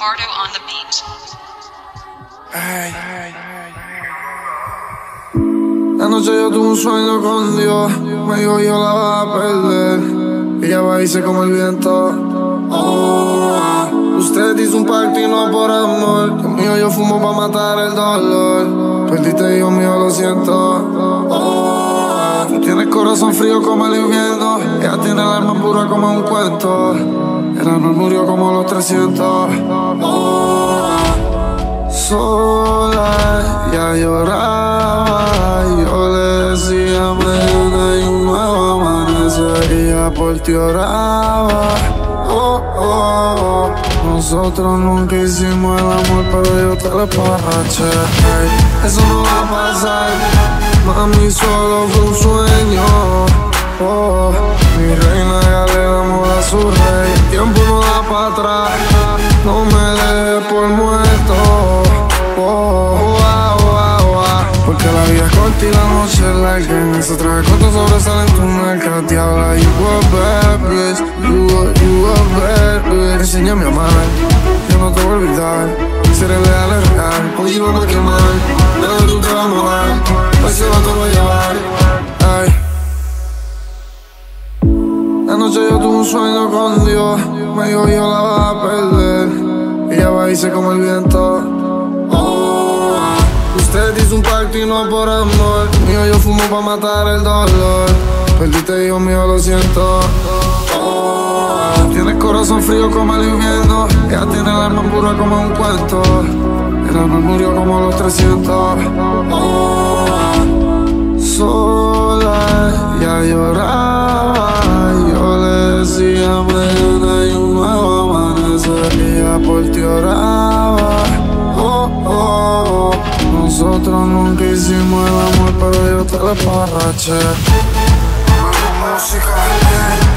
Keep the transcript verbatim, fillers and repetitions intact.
Ricardo on the beat. Ay, ay, ay. Anoche yo tuve un sueño con Dios. Me dijo yo la vas a perder. Ella va y se como el viento. Oh, usted hizo un pacto y no por amor. Dios mío, yo fumo pa' matar el dolor. Perdiste, hijo mío, lo siento. Oh, tú tienes corazón frío como el invierno. Ella tiene el alma pura como un cuento. El amor murió como los trescientos. Oh, sola, ya lloraba. Yo le decía mañana y un nuevo amanecer. Ella por ti oraba. Oh, oh, oh. Nosotros nunca hicimos el amor, pero yo te lo emborraché. Hey, eso no va a pasar. Mami, solo fue un sueño. Oh, mi reina, ya le damos a su rey. El tiempo no da para atrás. No me dejes por muerto. Oh, wow, wow, wow. Porque la vida es corta y la noche es larga. En ese traje corto sobresalen tus nalgas. Diabla, you a bad bitch. You a, you a bad bitch. Enséñame a amar, yo no te voy a olvidar. Seré leal, es real. Hoy vamos a quemar. Pero tú te vas a mojar. Hoy se va te voy a llevar. Ay. Anoche yo tuve un sueño con Dios. Me dijo yo la vas a perder. Ella va y se como el viento. Oh, usted hizo un pacto y no por amor. Mío, yo fumo pa' matar el dolor. Perdiste, hijo mío, lo siento. Oh, tienes corazón frío como el invierno. Ella tiene el alma pura como un cuento. El amor murió como los trescientos. Oh, sola, ya lloraba. Yo le decía mañana y un nuevo amanecer. Ella por ti oraba. Oh, oh, oh. Nosotros nunca hicimos el amor, pero yo te lo emborraché. Música,